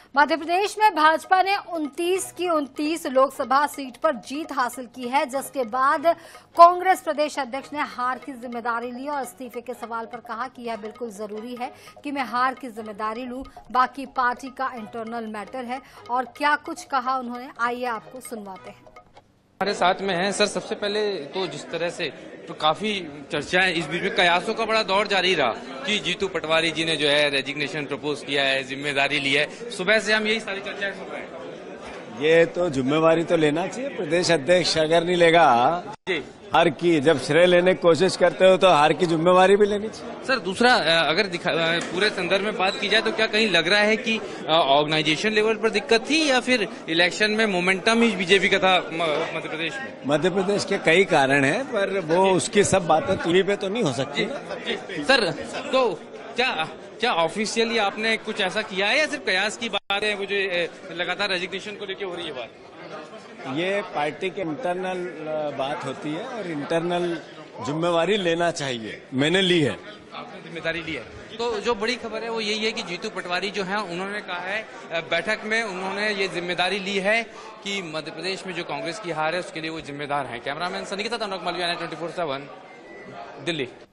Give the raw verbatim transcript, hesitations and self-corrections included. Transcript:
मध्य प्रदेश में भाजपा ने उनतीस की उनतीस लोकसभा सीट पर जीत हासिल की है, जिसके बाद कांग्रेस प्रदेश अध्यक्ष ने हार की जिम्मेदारी ली और इस्तीफे के सवाल पर कहा कि यह बिल्कुल जरूरी है कि मैं हार की जिम्मेदारी लूं, बाकी पार्टी का इंटरनल मैटर है। और क्या कुछ कहा उन्होंने, आइए आपको सुनवाते हैं। हमारे साथ में हैं सर। सबसे पहले तो जिस तरह से तो काफी चर्चाएं इस बीच में कयासों का बड़ा दौर जारी रहा कि जीतू पटवारी जी ने जो है रेजिग्नेशन प्रपोज किया है, जिम्मेदारी ली है। सुबह से हम यही सारी चर्चाएं सुन रहे हैं। ये तो जिम्मेवारी तो लेना चाहिए, प्रदेश अध्यक्ष अगर नहीं लेगा जी हार की, जब श्रेय लेने की कोशिश करते हो तो हार की जिम्मेवारी भी लेनी चाहिए। सर, दूसरा अगर दिखा, पूरे संदर्भ में बात की जाए तो क्या कहीं लग रहा है कि ऑर्गेनाइजेशन लेवल पर दिक्कत थी या फिर इलेक्शन में मोमेंटम ही बीजेपी का था मध्य प्रदेश में? मध्य प्रदेश के कई कारण हैं, पर वो उसकी सब बातें टीवी पे तो नहीं हो सकती। जी, जी। सर, तो क्या क्या ऑफिशियली आपने कुछ ऐसा किया है या सिर्फ कयास की बात है? मुझे लगातार रेजिग्नेशन को लेकर हो रही है बात। ये पार्टी के इंटरनल बात होती है और इंटरनल जिम्मेवारी लेना चाहिए, मैंने ली है। आपने जिम्मेदारी ली है। तो जो बड़ी खबर है वो यही है कि जीतू पटवारी जो है उन्होंने कहा है बैठक में, उन्होंने ये जिम्मेदारी ली है कि मध्य प्रदेश में जो कांग्रेस की हार है उसके लिए वो जिम्मेदार है। कैमरामैन सनी के साथ Anurag Malviya, twenty four seven Delhi.